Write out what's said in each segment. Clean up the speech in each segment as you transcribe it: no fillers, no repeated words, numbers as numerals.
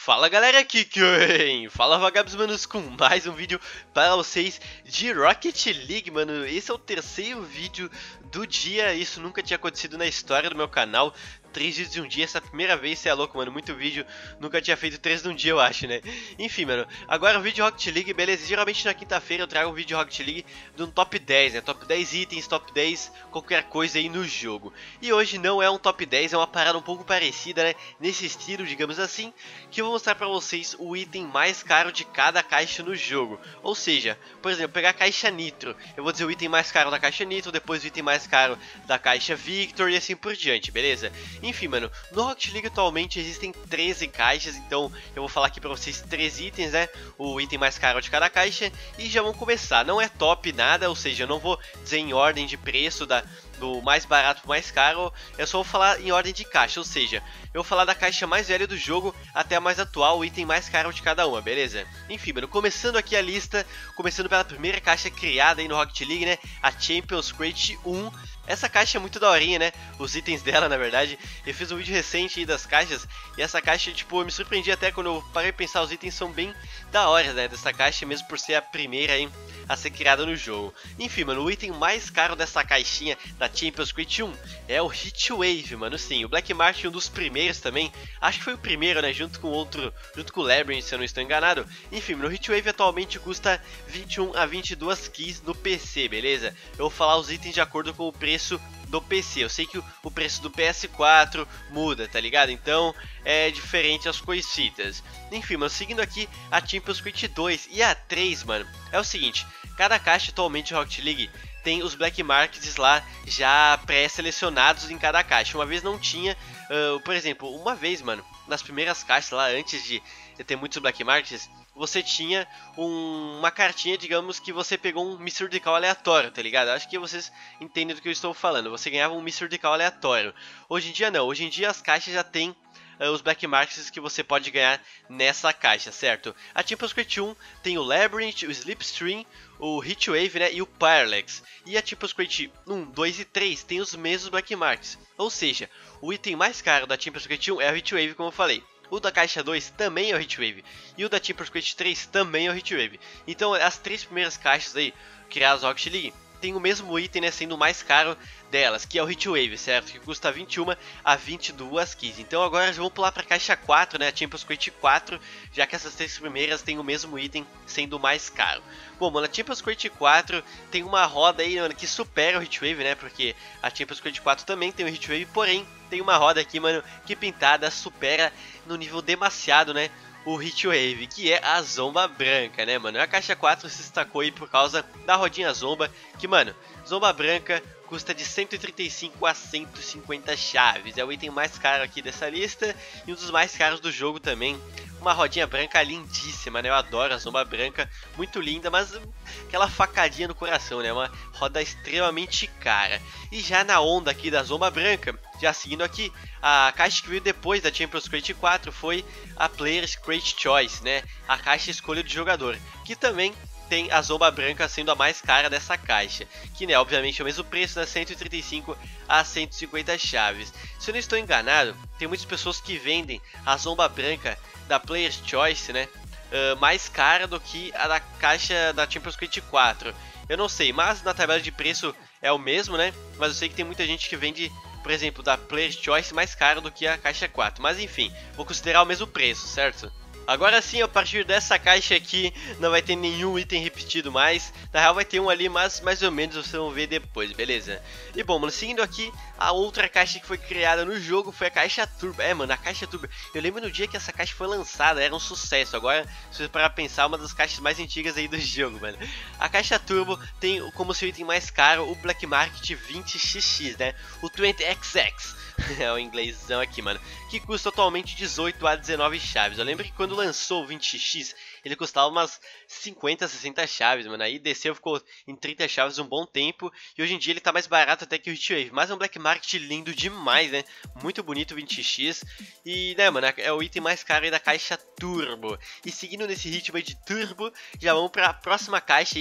Fala galera, aqui quem fala Vagabos Manos com mais um vídeo para vocês de Rocket League, mano. Esse é o terceiro vídeo do dia, isso nunca tinha acontecido na história do meu canal. 3 vídeos em um dia, essa primeira vez, cê é louco, mano, muito vídeo, nunca tinha feito 3 num dia, eu acho, né? Enfim, mano, agora o vídeo de Rocket League, beleza, geralmente na quinta-feira eu trago um vídeo de Rocket League de um top 10, né, top 10 itens, top 10 qualquer coisa aí no jogo. E hoje não é um top 10, é uma parada um pouco parecida, né, nesse estilo, digamos assim, que eu vou mostrar pra vocês o item mais caro de cada caixa no jogo. Ou seja, por exemplo, pegar a caixa Nitro, eu vou dizer o item mais caro da caixa Nitro, depois o item mais caro da caixa Victor e assim por diante, beleza? Enfim, mano, no Rocket League atualmente existem 13 caixas, então eu vou falar aqui pra vocês 3 itens, né? O item mais caro de cada caixa e já vamos começar. Não é top nada, ou seja, eu não vou dizer em ordem de preço do mais barato pro mais caro, eu só vou falar em ordem de caixa, ou seja, eu vou falar da caixa mais velha do jogo até a mais atual, o item mais caro de cada uma, beleza? Enfim, mano, começando aqui a lista, começando pela primeira caixa criada aí no Rocket League, né? A Champions Crate 1. Essa caixa é muito daorinha, né? Os itens dela, na verdade. Eu fiz um vídeo recente aí das caixas e essa caixa, tipo, eu me surpreendi até quando eu parei de pensar, os itens são bem da hora, né? Dessa caixa, mesmo por ser a primeira aí a ser criada no jogo. Enfim, mano, o item mais caro dessa caixinha da Champions Crate 1 é o Heatwave, mano, sim. O Black Market, um dos primeiros também. Acho que foi o primeiro, né? Junto com o Labyrinth, se eu não estou enganado. Enfim, mano, o Heatwave atualmente custa 21 a 22 keys no PC, beleza? Eu vou falar os itens de acordo com o preço do PC. Eu sei que o preço do PS4 muda, tá ligado? Então é diferente as coisitas. Enfim, mano, seguindo aqui a Champions Crate 2 e a 3, mano, é o seguinte: cada caixa atualmente de Rocket League tem os Black Markets lá já pré-selecionados em cada caixa. Uma vez não tinha, por exemplo, uma vez, mano, nas primeiras caixas lá, antes de ter muitos Black Markets, você tinha uma cartinha, digamos, que você pegou um Mr. Decal aleatório, tá ligado? Acho que vocês entendem do que eu estou falando. Você ganhava um Mr. Decal aleatório. Hoje em dia não, hoje em dia as caixas já tem os Black Markets que você pode ganhar nessa caixa, certo? A Champions Crate 1 tem o Labyrinth, o Slipstream, o Heatwave, né, e o Parallax. E a Champions Crate 1, 2 e 3 tem os mesmos Black Markets. Ou seja, o item mais caro da Champions Crate 1 é o Heatwave, como eu falei. O da caixa 2 também é o Heatwave. E o da Champions Crate 3 também é o Heatwave. Então as 3 primeiras caixas aí criadas no Rocket League tem o mesmo item, né, sendo o mais caro delas, que é o Heatwave, certo? Que custa 21 a 22 keys. Então agora vamos pular para a caixa 4, né, a Champions Crate 4, já que essas 3 primeiras têm o mesmo item, sendo o mais caro. Bom, mano, a Champions Crate 4 tem uma roda aí, mano, que supera o Heatwave, né, porque a Champions Crate 4 também tem o Heatwave, porém tem uma roda aqui, mano, que pintada supera no nível demasiado, né, o Heatwave, que é a Zomba Branca, né, mano? A caixa 4 se destacou aí por causa da rodinha Zomba, que, mano, Zomba Branca custa de 135 a 150 chaves. É o item mais caro aqui dessa lista e um dos mais caros do jogo também. Uma rodinha branca lindíssima, né? Eu adoro a Zomba Branca, muito linda, mas aquela facadinha no coração, né? Uma roda extremamente cara. E já na onda aqui da Zomba Branca, já seguindo aqui, a caixa que veio depois da Champions Crate 4 foi a Player's Crate Choice, né? A caixa escolha do jogador, que também tem a Zomba Branca sendo a mais cara dessa caixa, que, né, obviamente é o mesmo preço, das 135 a 150 chaves. Se eu não estou enganado, tem muitas pessoas que vendem a Zomba Branca da Player's Choice, né, mais cara do que a da caixa da Champions Crate 4. Eu não sei, mas na tabela de preço é o mesmo, né, mas eu sei que tem muita gente que vende, por exemplo, da Player's Choice mais caro do que a caixa 4. Mas enfim, vou considerar o mesmo preço, certo? Agora sim, a partir dessa caixa aqui, não vai ter nenhum item repetido mais. Na real vai ter um ali, mas mais ou menos vocês vão ver depois, beleza? E bom, mano, seguindo aqui, a outra caixa que foi criada no jogo foi a caixa Turbo. É, mano, a caixa Turbo. Eu lembro no dia que essa caixa foi lançada, era um sucesso. Agora, se você parar pra pensar, uma das caixas mais antigas aí do jogo, mano. A caixa Turbo tem como seu item mais caro o Black Market 20XX, né? O 20XX. É o inglêsão aqui, mano, que custa atualmente 18 a 19 chaves. Eu lembro que quando lançou o 20x, ele custava umas 50, 60 chaves, mano. Aí desceu, ficou em 30 chaves um bom tempo. E hoje em dia ele tá mais barato até que o Heatwave. Mas é um Black Market lindo demais, né? Muito bonito o 20x. E, né, mano, é o item mais caro aí da caixa Turbo. E seguindo nesse ritmo aí de Turbo, já vamos pra próxima caixa aí,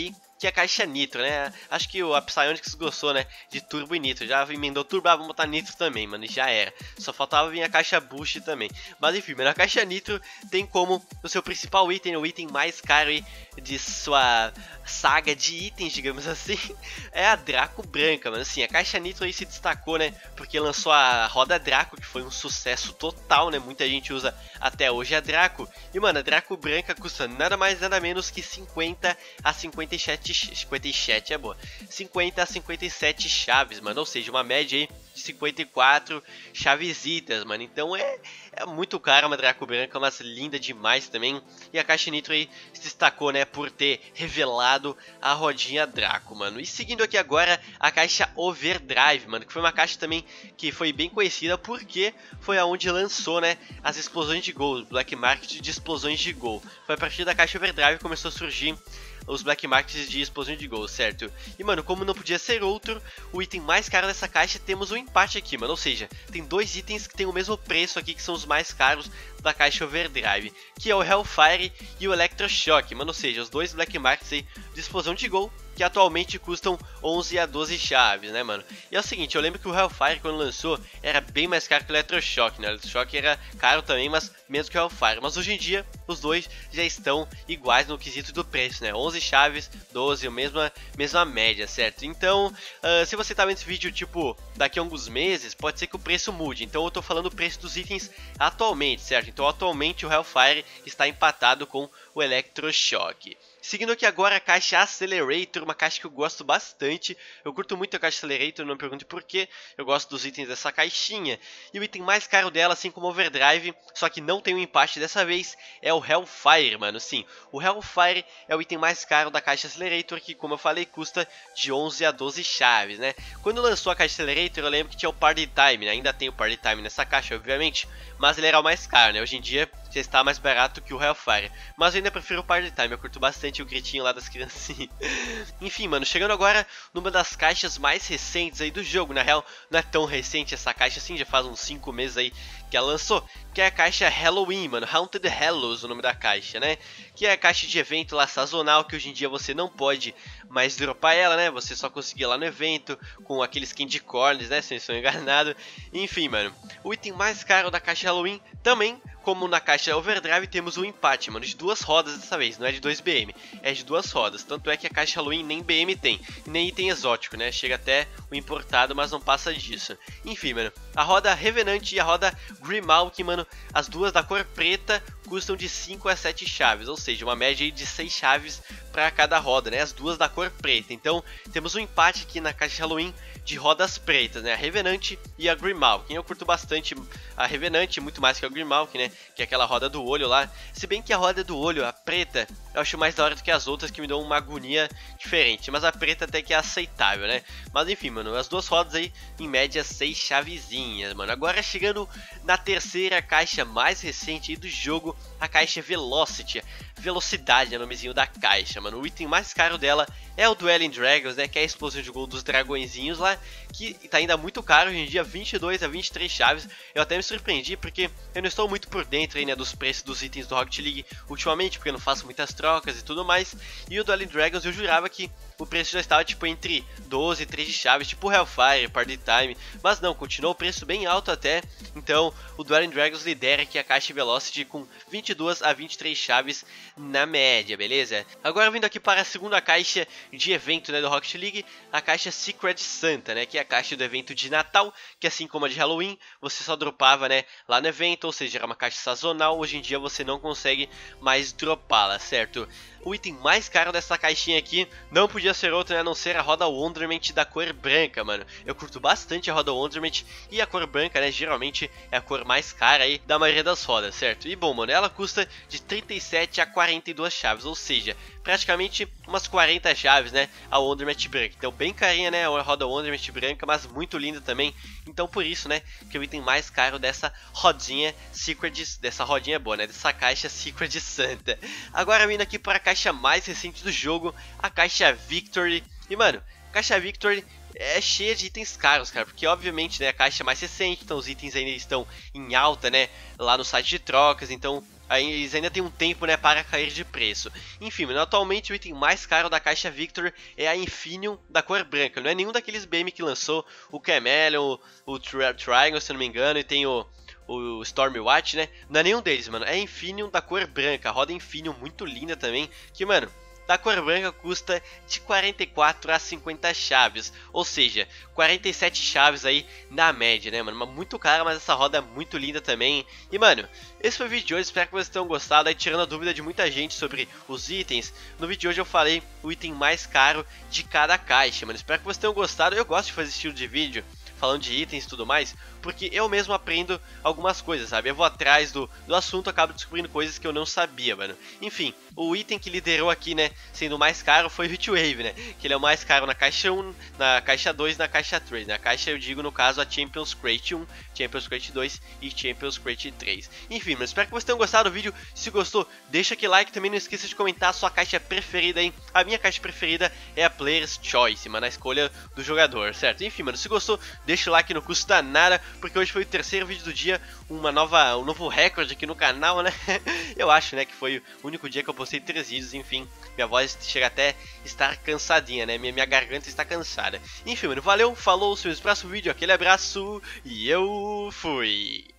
que é a caixa Nitro, né? Acho que a Psyonix gostou, né, de Turbo e Nitro. Já emendou Turbo, vamos botar Nitro também, mano, e já era. Só faltava vir a caixa Boost também. Mas enfim, mano, a caixa Nitro tem como o seu principal item, o item mais caro aí de sua saga de itens, digamos assim, é a Draco Branca, mano. Assim, a caixa Nitro aí se destacou, né, porque lançou a Roda Draco, que foi um sucesso total, né, muita gente usa até hoje a Draco. E, mano, a Draco Branca custa nada mais nada menos que 50 a 57 é boa, 50 a 57 chaves, mano, ou seja, uma média aí de 54 chavesitas, mano. Então é muito caro uma Draco Branca, mas linda demais também. E a caixa Nitro aí se destacou, né, por ter revelado a rodinha Draco, mano. E seguindo aqui agora a caixa Overdrive, mano, que foi uma caixa também que foi bem conhecida porque foi aonde lançou, né, as explosões de gol, Black Market de explosões de gol. Foi a partir da caixa Overdrive que começou a surgir os Black Markets de explosão de gol, certo? E, mano, como não podia ser outro, o item mais caro dessa caixa temos um empate aqui, mano. Ou seja, tem dois itens que tem o mesmo preço aqui, que são os mais caros da caixa Overdrive, que é o Hellfire e o Electroshock, mano. Ou seja, os dois Black Markets aí de explosão de gol, que atualmente custam 11 a 12 chaves, né, mano? E é o seguinte, eu lembro que o Hellfire, quando lançou, era bem mais caro que o Electroshock, né? O Electroshock era caro também, mas menos que o Hellfire. Mas hoje em dia, os dois já estão iguais no quesito do preço, né? 11 chaves, 12, a mesma média, certo? Então, se você tá vendo esse vídeo, tipo, daqui a alguns meses, pode ser que o preço mude. Então eu tô falando o preço dos itens atualmente, certo? Então atualmente o Hellfire está empatado com o Electroshock. Seguindo aqui agora a caixa Accelerator, uma caixa que eu gosto bastante. Eu curto muito a caixa Accelerator, não me pergunte porquê. Eu gosto dos itens dessa caixinha. E o item mais caro dela, assim como o Overdrive, só que não tem um empate dessa vez, é o Hellfire, mano. Sim, o Hellfire é o item mais caro da caixa Accelerator, que, como eu falei, custa de 11 a 12 chaves, né? Quando lançou a caixa Accelerator, eu lembro que tinha o Party Time, né? Ainda tem o Party Time nessa caixa, obviamente, mas ele era o mais caro, né? Hoje em dia já está mais barato que o Hellfire, mas eu ainda prefiro o Party Time, eu curto bastante o gritinho lá das criancinhas. Enfim, mano, chegando agora numa das caixas mais recentes aí do jogo. Na real, não é tão recente essa caixa assim, já faz uns 5 meses aí que ela lançou, que é a caixa Halloween, mano, Haunted Hallows, o nome da caixa, né? Que é a caixa de evento lá sazonal, que hoje em dia você não pode mais dropar ela, né? Você só conseguia lá no evento, com aqueles candy corns, né? Se eu estou enganado. Enfim, mano, o item mais caro da caixa Halloween também, como na caixa Overdrive, temos um empate, mano, de 2 rodas dessa vez, não é de 2 BM, é de 2 rodas. Tanto é que a caixa Halloween nem BM tem, e nem item exótico, né? Chega até o importado, mas não passa disso. Enfim, mano, a roda Revenant e a roda Grimawk, mano, as duas da cor preta custam de 5 a 7 chaves, ou seja, uma média aí de 6 chaves para cada roda, né? As duas da cor preta. Então, temos um empate aqui na caixa Halloween de rodas pretas, né? A Revenant e a Grimawk. Eu curto bastante a Revenant, muito mais que a Grimawk, né? Que é aquela roda do olho lá. Se bem que a roda do olho, a preta, eu acho mais da hora do que as outras, que me dão uma agonia diferente. Mas a preta até que é aceitável, né? Mas enfim, mano, as duas rodas aí, em média, 6 chavezinhas, mano. Agora chegando na terceira caixa mais recente aí do jogo, a caixa Velocity. Velocidade é o nomezinho da caixa, mano. O item mais caro dela é o Dueling Dragons, né? Que é a explosão de gol dos dragõezinhos lá, que tá ainda muito caro, hoje em dia 22 a 23 chaves. Eu até me surpreendi, porque eu não estou muito por dentro aí, né, dos preços dos itens do Rocket League ultimamente, porque eu não faço muitas trocas e tudo mais. E o Dueling Dragons eu jurava que o preço já estava tipo entre 12 e 13 chaves, tipo Hellfire, Party Time, mas não, continuou o preço bem alto até. Então o Dueling Dragons lidera aqui a caixa Velocity com 22 a 23 chaves na média, beleza? Agora vindo aqui para a segunda caixa de evento, né, do Rocket League, a caixa Secret Santa, né, que é a caixa do evento de Natal, que assim como a de Halloween, você só dropava, né, lá no evento, ou seja, era uma caixa sazonal. Hoje em dia você não consegue mais dropá-la, certo? O item mais caro dessa caixinha aqui não podia ser outro, né, a não ser a roda Wonderment da cor branca, mano. Eu curto bastante a roda Wonderment, e a cor branca, né, geralmente é a cor mais cara aí da maioria das rodas, certo? E bom, mano, ela custa de 37 a 42 chaves, ou seja, praticamente umas 40 chaves, né, a Wonderment branca. Então bem carinha, né, a roda Wonderment branca, mas muito linda também. Então por isso, né, que é o item mais caro dessa rodinha Secret, dessa rodinha boa, né, dessa caixa Secret Santa. Agora vindo aqui para a caixa mais recente do jogo, a caixa Victory. E mano, a caixa Victory é cheia de itens caros, cara, porque obviamente, né, a caixa mais recente, então os itens ainda estão em alta, né, lá no site de trocas, então eles ainda têm um tempo, né, para cair de preço. Enfim, mano, atualmente o item mais caro da caixa Victor é a Infinium da cor branca. Não é nenhum daqueles BM que lançou o Chameleon, o Triangle, se eu não me engano, e tem o Stormwatch, né? Não é nenhum deles, mano. É Infinium da cor branca. A roda Infinium muito linda também. Que, mano, da cor branca custa de 44 a 50 chaves, ou seja, 47 chaves aí na média, né, mano? Muito cara, mas essa roda é muito linda também. E, mano, esse foi o vídeo de hoje, espero que vocês tenham gostado, aí tirando a dúvida de muita gente sobre os itens. No vídeo de hoje eu falei o item mais caro de cada caixa, mano. Espero que vocês tenham gostado, eu gosto de fazer esse estilo de vídeo, falando de itens e tudo mais, porque eu mesmo aprendo algumas coisas, sabe? Eu vou atrás do assunto, acabo descobrindo coisas que eu não sabia, mano. Enfim, o item que liderou aqui, né, sendo o mais caro foi o Heatwave, né? Que ele é o mais caro na caixa 1, na caixa 2 e na caixa 3. Na caixa eu digo, no caso, a Champions Crate 1, Champions Crate 2 e Champions Crate 3. Enfim, mas espero que vocês tenham gostado do vídeo. Se gostou, deixa aquele like, também não esqueça de comentar a sua caixa preferida, hein? A minha caixa preferida é a Player's Choice, mano, a escolha do jogador, certo? Enfim, mano, se gostou, deixa o like, não custa nada, porque hoje foi o terceiro vídeo do dia, um novo recorde aqui no canal, né? Eu acho, né, que foi o único dia que eu postei 3 vídeos, enfim, minha voz chega até estar cansadinha, né? Minha garganta está cansada. Enfim, mano, valeu, falou, se vemos no próximo vídeo, aquele abraço e eu fui!